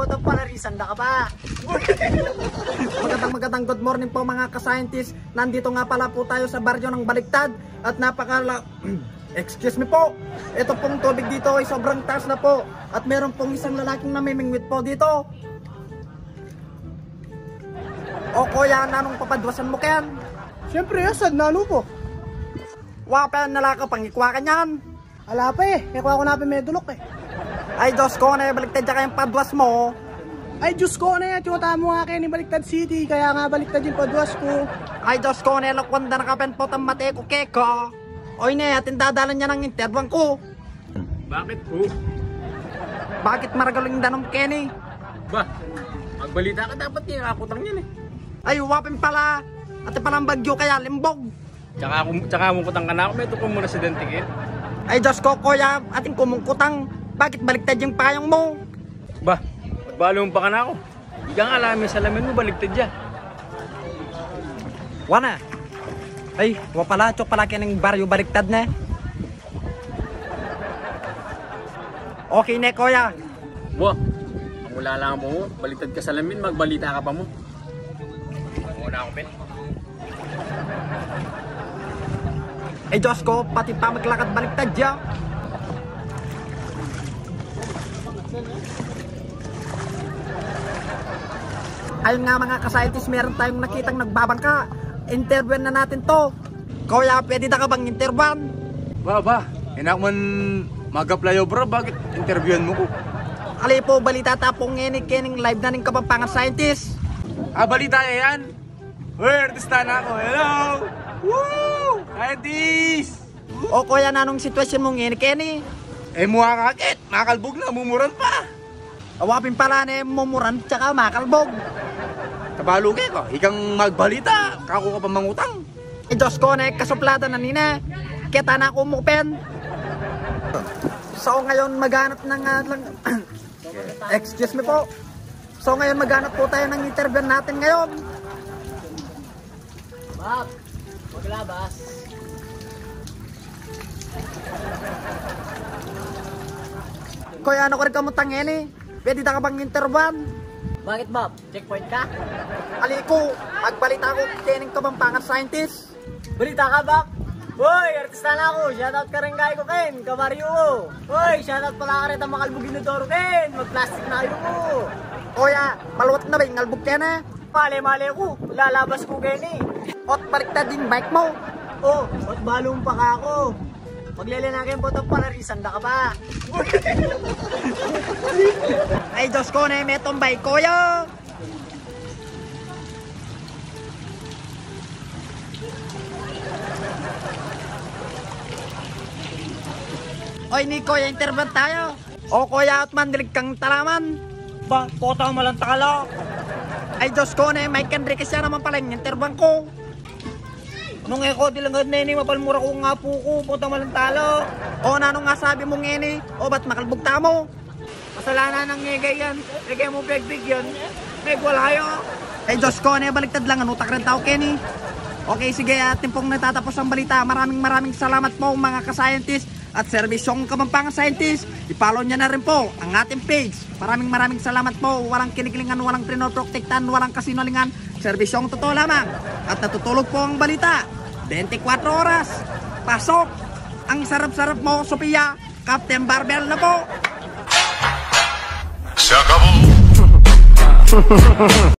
po ito palarisan na ka ba? Magandang good morning po mga ka-scientist. Nandito nga pala po tayo sa baryo ng Baligtad. At excuse me po. Ito pong tubig dito ay sobrang taas na po. At meron pong isang lalaking namimingwit po dito. O kuya, nanong papadwasan mo kayan? Siyempre, asad na ano po? Wapa nalaka pang ikwa ka niyan. Ala pa eh, ikaw ako na medulok eh. Ay Diyos ko, na Baligtad dyan kayong padwas mo. Ay Diyos ko, na yan, tiyota mo nga kayo ni Baligtad City, kaya nga Baligtad yung padwas ko. Ay Diyos ko, na lakwanda na kapen po tamate ko keko. Oy na, atin dadalan niya ng intervang ko. Bakit po? Bakit maragaling danong Kenny? Ba, magbalita ka dapat kinakakutang yan eh. Ay wapin pala. Ate palang bagyo kaya limbog. Tsaka mungkutang ka na ako, may tukong mo residente eh. Ay Diyos ko, kuya, ating kumungkutang. Bakit baliktad yung payong mo? Ba, magbalong pa ka na ako. Ika nga alamin sa lamin mo, baligtad dyan. Wana. Ay, wapala, chok pala kaya ng baryo baliktad na. Okay na, kuya. Ba, ang wala lang mo, baligtad ka sa lamin, magbalita ka pa mo. Muna ako, Ben. Ay Diyos ko, pati pa maglakad baliktad dyan. Ayun nga mga ka-scientist, meron tayong nakitang nagbabangka. Interview na natin to. Kuya, pwede na ka bang interviewan? Ba, hinak man mag-applyo bro, bakit interviewan mo ko? Ali po, balita tapong kening live na ning Kapampangan Scientist. Balita yan? Where, artista na ako, hello! Woo! Scientist! O kuya, nanong sitwasyon mong Kenny? Mukha kakit, makalbog na, mumuran pa. Awapin pala na mumuran tsaka makalbog. Kabalo ko, ikang magbalita, kako ka pa mangutang. Diyos ko, kasuplada na nina. Kita na ako mupen. So ngayon maghanap ng excuse me po. So ngayon maghanap po tayo ng interview natin ngayon. Bab, maglabas. Kuya, ano ko rin kamutang eh? Pwede na ka bang interviewan? Bakit Bob? Checkpoint ka? Aliko, magbalita ko kening Kapampangan Scientist. Balita ka Bob? Hoy, artista na ako. Shoutout ka rin kayo ko Ken, kabaryo ko. Hoy, shoutout pala ka rin ang makalbugin na Doro Ken. Mag-plastic na kayo ko. Kuya, maluwat na ba yung ngalbog ka na? Mali ko, lalabas ko Ken eh. Ot baliktad din bike mo. Oh, at balong pa ka ako. Maglilinakin po itong palarisan na ka ba? Ay Diyos ko, na may tombay kuya. Oy ni kuya, interview tayo. O kuya, at mandilig kang talaman. Ba, kota mo lang takala. Ay Diyos ko, na may Kendrick siya naman pala yung interview ko. Nung eko, dilangad na ini, mapalmura ko nga po ko, puta malang talo. O nanong nga sabi mong ngeni, o ba't makalbugta mo? Kasalanan ng ngegay yan, ngegay mo big yan, meg wala kayo. Ay Diyos ko, na baliktad lang, anutak rin tao Kenny. Okay, sige, atin pong natatapos ang balita. Maraming salamat po mga ka-scientist at serbisyong Kapampangan Scientist. I-follow niya na rin po ang ating page. Maraming salamat po. Walang kinikilingan, walang trinoprotektan, walang kasinungalingan. Serbisyong totoo lamang. At natutulog po ang balita 24 oras. Pasok. Ang sarap-sarap mo, Sophia. Captain Barbell na po. Se acabó.